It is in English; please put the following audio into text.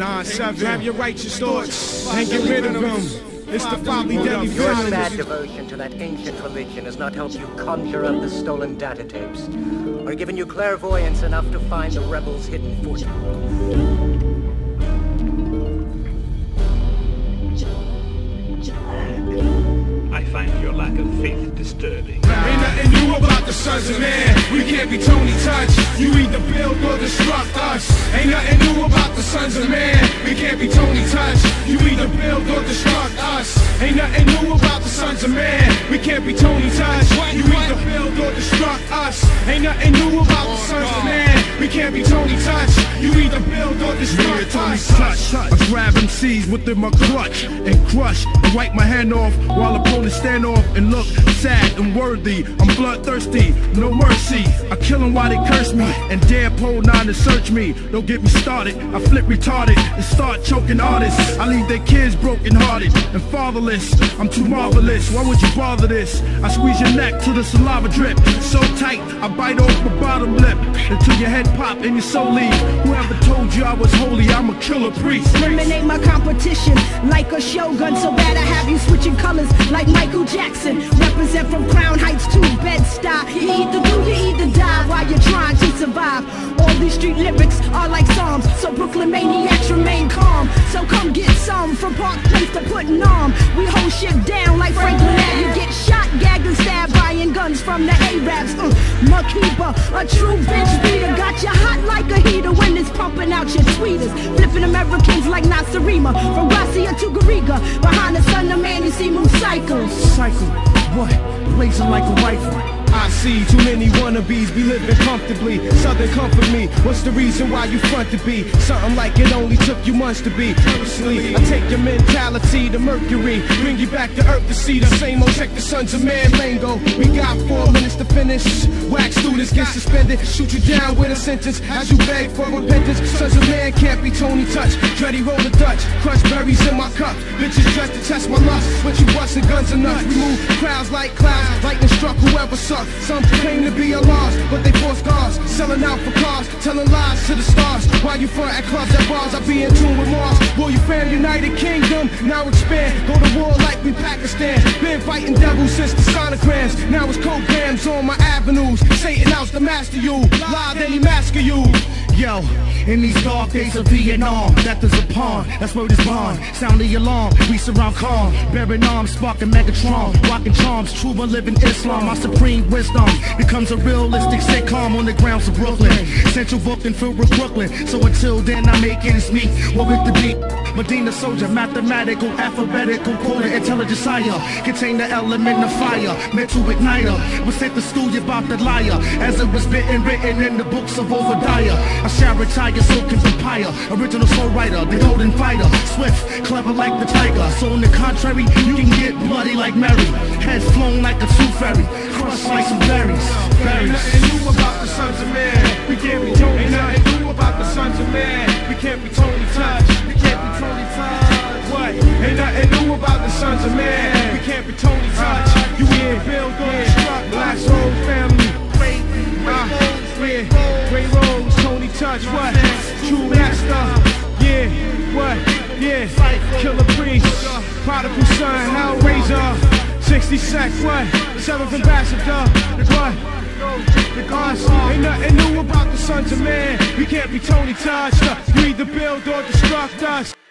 9-7. Grab your righteous thoughts and get rid of them. It's the folly deadly Your violence. sad devotion to that ancient religion has not helped you conjure up the stolen data tapes, or given you clairvoyance enough to find the rebels' hidden fortune. I find your lack of faith disturbing. Ain't nothing new about the sons of man. We can't be Tony Touch. You either build or destruct us. Ain't nothing new about the sons of man. We can't be Tony Touch. You either build or destruct us. Ain't nothing new about the sons of man. We can't be Tony Touch. You either build or destruct us. Ain't nothing new about the sons of man. We can't be Tony Touch. You either build or destruct us. I grab MCs within my clutch and crush and wipe my hand off while opponents stand off and look sad and worthy. I'm bloodthirsty, no mercy. I kill them while they curse me and dare pull 9 to search me. Don't get me started, I flip retarded and start choking artists. I leave their kids broken hearted and fatherless. I'm too marvelous, why would you bother this? I squeeze your neck till the saliva drip so tight, I bite off my bottom lip until your head pop and your soul leave. Whoever told you I was holy, I'm a killer priest. Eliminate my competition like a shogun, so bad I have you switching colors like Michael Jackson. Represent from Crown Heights to Bed-Stuy. You either do, you either die while you're trying to survive. All these street lyrics are like psalms, so Brooklyn maniacs remain calm. So come get some from Park Place to Putting On. We hold shit down like Franklin Ave. You get shot, gagged and stabbed, buying guns from the Arabs. Mukkeeper, a true bitch beater, got you hot like a heater when it's pumping out your tweeters. Flipping Americans like Nasarima, from Gracia to Garriga. Behind the son of man, you see moon cycles. Cycle, what? Blazing like a rifle. I see too many wannabes be living comfortably. Southern comfort me. What's the reason why you front to be something like it only took you months to be? Personally, I take your mentality to Mercury, bring you back to Earth to see the same old. Check the sons of man lingo. We got 4 minutes to finish. Wax students get suspended. Shoot you down with a sentence as you beg for repentance. Sons of man can't be Tony Touch. Dreddy roll the Dutch, crush berries in my cup. Bitches dressed to test my lust, but you busting guns and nuts. We move crowds like clouds. Lightning struck whoever sucked. Some claim to be a loss, but they force cars. Selling out for cars, telling lies to the stars. While you front at clubs at bars, I be in tune with Mars. Will you fam United Kingdom? Now expand, go to war like we Pakistan. Been fighting devils since the sonograms. Now it's cograms on my avenues. Satan out's the master you. Lie, then he masker you. Yo, in these dark days of Vietnam, death is upon, that's where it's bond. Sound the alarm, we surround calm. Bearing arms, sparking Megatron. Rocking charms, true but living Islam. My supreme wisdom becomes a realistic sitcom on the grounds of Brooklyn. Central Brooklyn filled with Brooklyn. So until then I make ends meet. What with the beat? Medina soldier, mathematical, alphabetical, quarter intelligent sire. Contain the element of fire, mental igniter. Was sent to school about the liar, as it was written in the books of Obadiah. I shall retire, silken papaya, original soul writer, the golden fighter, swift, clever like the tiger. So on the contrary, you can get bloody like Mary, head flown like a tooth fairy, crushed like some berries. Ain't nothing new about the sons of man. We can't be Tony. Ain't nothing new about the sons of man. We can't be Tony Touch. We can't be Tony Touch. What? Ain't nothing new about the sons of man. We can't be Tony Touch. You either build or destruct. Black Soul family. Yeah, Grey Rose, Tony Touch, what? True master, yeah, what? Yeah, Killer Priest, Prodigal Son, Hellraiser, 60 Sec, what? 7th Ambassador, what? The gods, ain't nothing new about the sons of man. We can't be Tony Touch. You either build or destruct us.